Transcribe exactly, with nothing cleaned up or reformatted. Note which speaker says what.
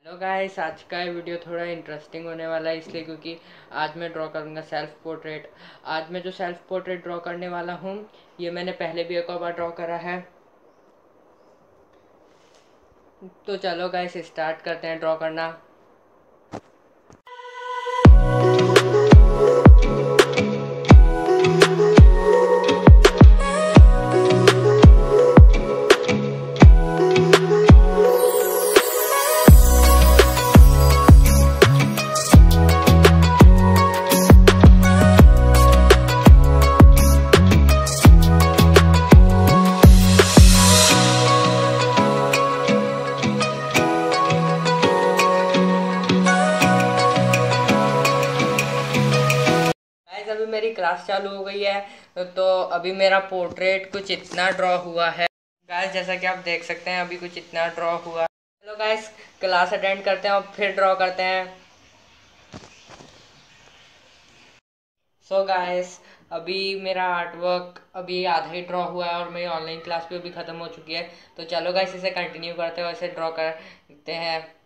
Speaker 1: Hello guys, आज का ये वीडियो थोड़ा इंटरेस्टिंग होने वाला है इसलिए क्योंकि आज मैं ड्रॉ करूँगा सेल्फ पोर्ट्रेट। आज मैं जो सेल्फ पोर्ट्रेट ड्रॉ करने वाला हूँ ये मैंने पहले भी एक और बार ड्रॉ करा है। तो चलो गाइस स्टार्ट करते हैं ड्रॉ करना। अभी मेरी क्लास चालू हो गई है तो अभी मेरा पोर्ट्रेट कुछ इतना ड्रॉ हुआ है गाइस, जैसा कि आप देख सकते हैं अभी कुछ इतना ड्रॉ हुआ है। चलो गाइस क्लास अटेंड करते हैं और फिर ड्रॉ करते हैं। सो गाइस अभी मेरा आर्ट वर्क अभी आधा ही ड्रॉ हुआ है और मेरी ऑनलाइन क्लास भी अभी ख़त्म हो चुकी है। तो चलो गाइस इसे कंटिन्यू करते हैं और इसे ड्रॉ करते हैं।